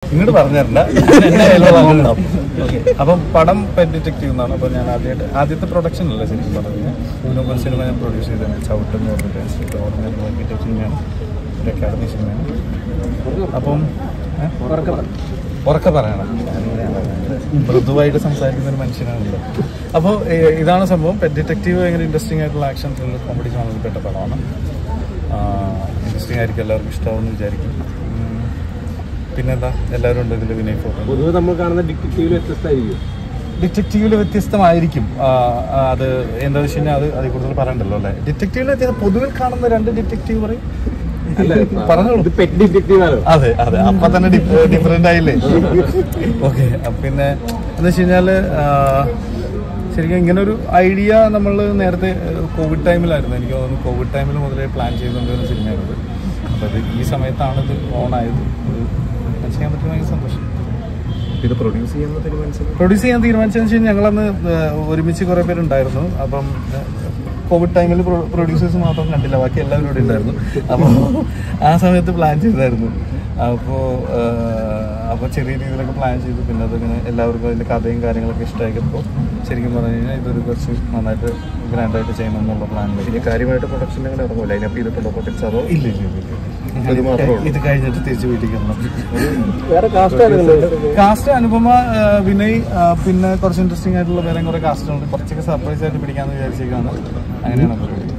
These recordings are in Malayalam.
ഇങ്ങോട്ട് പറഞ്ഞിരണ്ട. അപ്പം പടം പെറ്റ് ഡിറ്റക്റ്റീവ് എന്നാണ്. അപ്പോൾ ഞാൻ ആദ്യത്തെ പ്രൊഡക്ഷൻ അല്ല ശരിക്കും പറഞ്ഞു കഴിഞ്ഞാൽ. ഇതിനൊക്കെ ഒരു സിനിമ ഞാൻ പ്രൊഡ്യൂസ് ചെയ്തതാണ്, ചവിട്ട് എന്ന് പറഞ്ഞിട്ട്. ഓർഡിനറി സിനിമയാണ്, ഒരു അക്കാഡമി സിനിമയാണ്. അപ്പം ഉറക്കെ പറയണം, മൃദുവായിട്ട് സംസാരിക്കുന്ന ഒരു മനുഷ്യനാണല്ലോ. അപ്പോൾ ഇതാണ് സംഭവം. പെറ്റ് ഡിറ്റക്റ്റീവ് ഭയങ്കര ഇൻട്രസ്റ്റിംഗ് ആയിട്ടുള്ള ആക്ഷൻ ത്രില്ലർ കോമഡി ജോണറിൽ പെട്ട പടമാണ്. ഇൻട്രസ്റ്റിംഗ് ആയിരിക്കും, എല്ലാവർക്കും ഇഷ്ടമാവുമെന്ന് വിചാരിക്കും. പിന്നെന്താ, എല്ലാവരും ഉണ്ട് ഇതിൽ. വിനയ് ഫോട്ടോ പൊതുവെ നമ്മൾ കാണുന്ന ഡിറ്റക്റ്റീവിൽ വ്യത്യസ്തമായിരിക്കും. ഡിറ്റക്റ്റീവിൽ വ്യത്യസ്തമായിരിക്കും. അത് എന്താ വെച്ച് കഴിഞ്ഞാൽ അത് അതിൽ കൂടുതൽ പറയണ്ടല്ലോ അല്ലേ. ഡിറ്റക്റ്റീവിൽ വ്യത്യാസം പൊതുവിൽ കാണുന്ന രണ്ട് ഡിറ്റക്റ്റീവ് പറയും. അതെ അതെ, അപ്പൊ തന്നെ ഡിഫറെന്റ് ആയില്ലേ. ഓക്കെ. പിന്നെ എന്താ വെച്ച് കഴിഞ്ഞാല് ശരിക്കും ഇങ്ങനെ ഒരു ഐഡിയ നമ്മൾ നേരത്തെ കോവിഡ് ടൈമിലായിരുന്നു. എനിക്ക് തോന്നുന്നു കോവിഡ് ടൈമിൽ മുതലേ പ്ലാൻ ചെയ്തുകൊണ്ടിരുന്ന സിനിമയാണത്. അപ്പൊ അത് ഈ സമയത്താണ് ഇത് ഓണായത്. അത് ചെയ്യാൻ പറ്റുന്ന ഭയങ്കര സന്തോഷം. ഇത് പ്രൊഡ്യൂസ് ചെയ്യാൻ തീരുമാനിച്ചതെന്ന് വെച്ച് കഴിഞ്ഞാൽ ഞങ്ങളന്ന് ഒരുമിച്ച് കുറെ പേരുണ്ടായിരുന്നു. അപ്പം കോവിഡ് ടൈമിൽ പ്രൊഡ്യൂസേഴ്സ് മാത്രം കണ്ടില്ല, ബാക്കി എല്ലാവരും ഇവിടെ ഉണ്ടായിരുന്നു. അപ്പോൾ ആ സമയത്ത് പ്ലാൻ ചെയ്തായിരുന്നു. അപ്പോൾ ചെറിയ രീതിയിലൊക്കെ പ്ലാൻ ചെയ്തു. പിന്നെ അതിങ്ങനെ എല്ലാവർക്കും അതിൻ്റെ കഥയും കാര്യങ്ങളൊക്കെ ഇഷ്ടമാക്കിയപ്പോൾ ശരിക്കും പറഞ്ഞു കഴിഞ്ഞാൽ ഇതൊരു കുറച്ച് നന്നായിട്ട് ഗ്രാൻഡായിട്ട് ചെയ്യണം എന്നുള്ള പ്ലാനിലേക്ക്. കാര്യമായിട്ട് പ്രൊഡക്ഷൻ അങ്ങനെ ഇറങ്ങുമല്ലോ, അതിനപ്പ് ചെയ്തിട്ടുണ്ടോ പ്രൊജക്ട്സ്? അതോ ഇല്ല, ഇത് കഴിഞ്ഞിട്ട് തിരിച്ചു വീട്ടിൽ വരണം. കാസ്റ്റ് അനുപമ, വിനയ്, പിന്നെ കുറച്ച് ഇൻട്രസ്റ്റിംഗ് ആയിട്ടുള്ള വേറെ കുറെ കാസ്റ്റുണ്ട്. കുറച്ചൊക്കെ സർപ്രൈസ് ആയിട്ട് പിടിക്കാമെന്ന് വിചാരിച്ചേക്കാണ്. അങ്ങനെയാണ്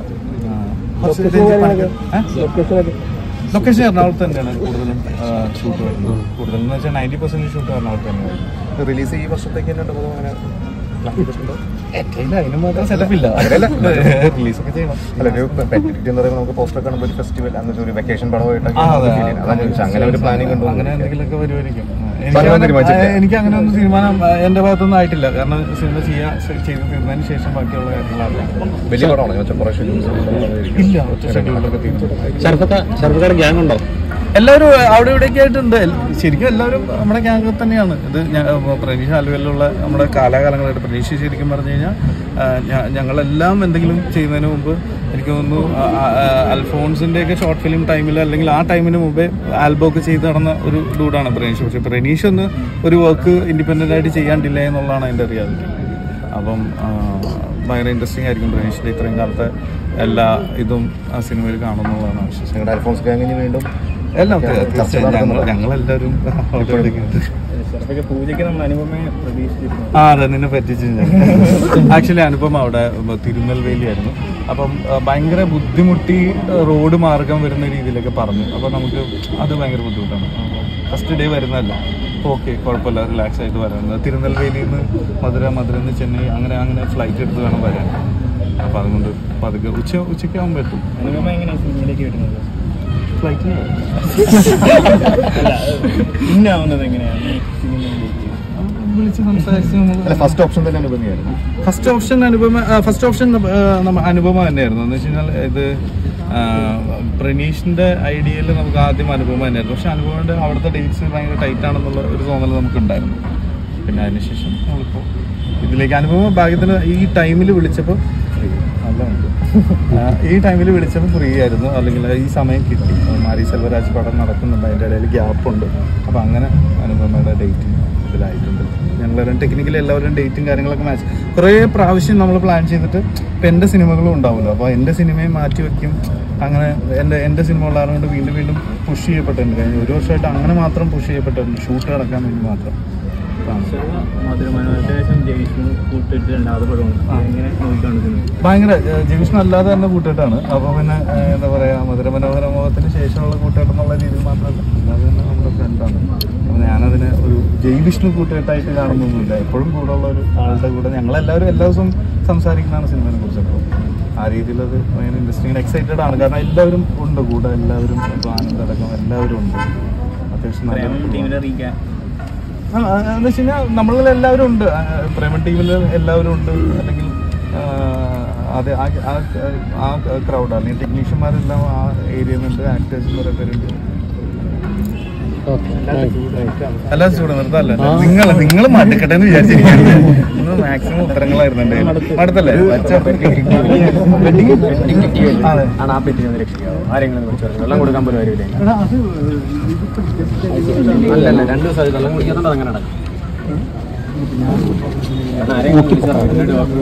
ലൊക്കേഷൻ എറണാകുളത്ത് തന്നെയാണ് കൂടുതലും ഷൂട്ട് വരുന്നത്. കൂടുതലെന്ന് വെച്ചാൽ 90% ഷൂട്ട് എറണാകുളത്ത് തന്നെയാണ്. റിലീസ് ഈ വർഷത്തേക്ക് തന്നെ അങ്ങനെ അതിന് മാത്രം സെറ്റപ്പ് ഇല്ല, റിലീസൊക്കെ ചെയ്യണം. നമുക്ക് പോസ്റ്റർ കാണുമ്പോൾ ഒരു ഫെസ്റ്റിവൽ അന്നത്തെ ഒരു വെക്കേഷൻ പടമായിട്ട് അങ്ങനെ ഒരു പ്ലാനിങ് ഉണ്ടോ? അങ്ങനെ എന്തെങ്കിലുമൊക്കെ വരുമായിരിക്കും. എനിക്ക് അങ്ങനെ ഒന്നും തീരുമാനം എന്റെ ഭാഗത്തൊന്നും ആയിട്ടില്ല. കാരണം സിനിമ ചെയ്ത് തീർന്നതിന് ശേഷം ബാക്കിയുള്ള കാര്യങ്ങളാണ്. വലിയ പടമാണോ? ഇല്ല, ഒറ്റ ഷെഡ്യൂളിലൊക്കെ തീർന്നു. ഗ്യാങ് ഉണ്ടോ? എല്ലാവരും അവിടെ ഇവിടെയൊക്കെ ആയിട്ടുണ്ട്. ശരിക്കും എല്ലാവരും നമ്മുടെ ഗ്യാങ് തന്നെയാണ്. ഇത് പ്രനീഷ് ആലുവയിലുള്ള നമ്മുടെ കാലാകാലങ്ങളായിട്ട് പ്രനീഷ് ശരിക്കും പറഞ്ഞു കഴിഞ്ഞാൽ ഞങ്ങളെല്ലാം എന്തെങ്കിലും ചെയ്യുന്നതിന് മുമ്പ് എനിക്ക് തോന്നുന്നു അൽഫോൺസിൻ്റെയൊക്കെ ഷോർട്ട് ഫിലിം ടൈമിൽ അല്ലെങ്കിൽ ആ ടൈമിന് മുമ്പേ ആൽബം ഒക്കെ ചെയ്ത് നടന്ന ഒരു ഡൂഡാണ് പ്രനീഷ്. പക്ഷേ പ്രനീഷ് ഒന്ന് ഒരു വർക്ക് ഇൻഡിപെൻഡൻ്റ് ആയിട്ട് ചെയ്യാണ്ടില്ല എന്നുള്ളതാണ് അതിൻ്റെ റിയാലിറ്റി. അപ്പം ഭയങ്കര ഇൻട്രസ്റ്റിംഗ് ആയിരിക്കും പ്രനീഷിൻ്റെ ഇത്രയും കാലത്തെ എല്ലാ ഇതും ആ സിനിമയിൽ കാണുമെന്നുള്ളതാണ് വിശ്വസിക്കുന്നത്. അൽഫോൺസ് ഗാങ്ങിന് വീണ്ടും എല്ലാം ഞങ്ങളെല്ലാവരും പൂജയ്ക്ക് നമ്മൾ അനുപമയെ പ്രതീക്ഷിച്ചിരുന്നു. അതെ, നിന്നെ പറ്റിച്ചു. ആക്ച്വലി അനുപമ അവിടെ തിരുനെൽവേലി ആയിരുന്നു. അപ്പം ഭയങ്കര ബുദ്ധിമുട്ടി റോഡ് മാർഗം വരുന്ന രീതിയിലൊക്കെ പറഞ്ഞു. അപ്പം നമുക്ക് അത് ഭയങ്കര ബുദ്ധിമുട്ടാണ്. ഫസ്റ്റ് ഡേ വരുന്നതല്ല, ഓക്കെ കുഴപ്പമില്ല, റിലാക്സ് ആയിട്ട് വരുന്നത്. തിരുനെൽവേലിയിൽ നിന്ന് മധുരയിൽ നിന്ന് ചെന്നൈ അങ്ങനെ ഫ്ലൈറ്റ് എടുത്ത് വേണം വരാൻ. അപ്പം അതുകൊണ്ട് പതുക്കെ ഉച്ചയ്ക്ക് ആകുമ്പോൾ എത്തും. അനുപമ എങ്ങനെയാണ് സിനിമയിലേക്ക് വരുന്നത്? ഫ്ലൈറ്റിന് ഇന്നാവുന്നത് എങ്ങനെയാണ്? വിളിച്ച് സംസാരിച്ച് ഫസ്റ്റ് ഓപ്ഷൻ തന്നെ അനുപമയായിരുന്നു. ഫസ്റ്റ് ഓപ്ഷൻ അനുപമ തന്നെയായിരുന്നു. എന്ന് വെച്ച് കഴിഞ്ഞാൽ ഇത് പ്രനീഷിന്റെ ഐഡിയയിൽ നമുക്ക് ആദ്യം അനുപമ തന്നെയായിരുന്നു. പക്ഷെ അനുപമയുടെ അവിടുത്തെ ഡേറ്റ്സ് ഭയങ്കര ടൈറ്റ് ആണെന്നുള്ള ഒരു തോന്നൽ നമുക്കുണ്ടായിരുന്നു. പിന്നെ അതിനുശേഷം നമ്മളിപ്പോൾ ഇതിലേക്ക് അനുപമ ഭാഗ്യത്തിന് ഈ ടൈമിൽ വിളിച്ചപ്പോൾ ഫ്രീ ആയിരുന്നു. അല്ലെങ്കിൽ ഈ സമയം കിട്ടി. മാരി സെൽവരാജ് പടം നടക്കുന്നുണ്ട്, അതിൻ്റെ ഇടയിൽ ഗ്യാപ്പുണ്ട്. അപ്പം അങ്ങനെ അനുപമയുടെ ഡേറ്റിംഗ് ഇതിലായിട്ടുണ്ട്. ഞങ്ങളെല്ലാം ടെക്നിക്കലി എല്ലാവരും ഡേറ്റും കാര്യങ്ങളൊക്കെ മാച്ച് കുറേ പ്രാവശ്യം നമ്മൾ പ്ലാൻ ചെയ്തിട്ട് ഇപ്പം എൻ്റെ സിനിമകളും ഉണ്ടാവുമല്ലോ. അപ്പോൾ എൻ്റെ സിനിമയെ മാറ്റി വയ്ക്കും. അങ്ങനെ എൻ്റെ സിനിമ ഉള്ളതുകൊണ്ട് വീണ്ടും പുഷ് ചെയ്യപ്പെട്ടിട്ടുണ്ട്. കഴിഞ്ഞ ഒരു വർഷമായിട്ട് അങ്ങനെ മാത്രം പുഷ് ചെയ്യപ്പെട്ടിട്ടുണ്ട്, ഷൂട്ട് നടക്കാൻ വേണ്ടി മാത്രം. ഭയങ്കര ജംഗ്ഷൻ അല്ലാതെ തന്നെ കൂട്ടിട്ടാണ്. അപ്പോൾ പിന്നെ എന്താ പറയുക, മധുരമനോഹര മോഹത്തിന് ശേഷമുള്ള കൂട്ടുകെട്ട് എന്നുള്ള രീതിയിൽ മാത്രമല്ല, അല്ലാതെ തന്നെ നമ്മുടെ ഫ്രണ്ടാണ്. അപ്പോൾ ഞാനതിനെ ഒരു ജയ്വിഷ്ണു കൂട്ടുകെട്ടായിട്ട് കാണുന്നൊന്നുമില്ല. എപ്പോഴും കൂടെ ഉള്ള ഒരു ആളുടെ കൂടെ ഞങ്ങളെല്ലാവരും എല്ലാ ദിവസവും സംസാരിക്കുന്നതാണ് സിനിമയെ കുറിച്ചപ്പോൾ. ആ രീതിയിലത് ഭയങ്കര ഇൻട്രസ്റ്റിംഗ് എക്സൈറ്റഡ് ആണ്. കാരണം എല്ലാവരും ഉണ്ട് കൂടെ, എല്ലാവരും ഇപ്പോൾ ആനന്ദടക്കം എല്ലാവരും ഉണ്ട്. അത്യാവശ്യം നല്ല എന്ന് വെച്ച് കഴിഞ്ഞാൽ നമ്മളെല്ലാവരും ഉണ്ട്. പ്രേമ ടീമിൽ എല്ലാവരും ഉണ്ട്. അല്ലെങ്കിൽ അതെ ആ ക്രൗഡ് അല്ലെങ്കിൽ ടെക്നീഷ്യന്മാരെല്ലാം ആ ഏരിയയിൽ നിന്നുണ്ട്. ആക്ടേഴ്സ് കുറേ പേരുണ്ട്. അല്ല ചൂട് വെറുതെ അല്ല നിങ്ങൾ മടുക്കട്ടെ എന്ന് വിചാരിച്ചിരിക്കുന്നത് ഒന്ന് മാക്സിമം ഉത്തരങ്ങളായിരുന്നു എന്റെ അടുത്തല്ലേ വെള്ളം കൊടുക്കാൻ പോലും കാര്യമില്ല. അല്ലല്ല 2 ദിവസം വെള്ളം കുടിക്കാത്തത് അങ്ങനെ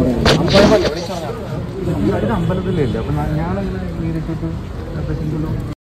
അമ്പലത്തിലേ അപ്പൊ ഞാനങ്ങനെ നേരിട്ടിട്ട്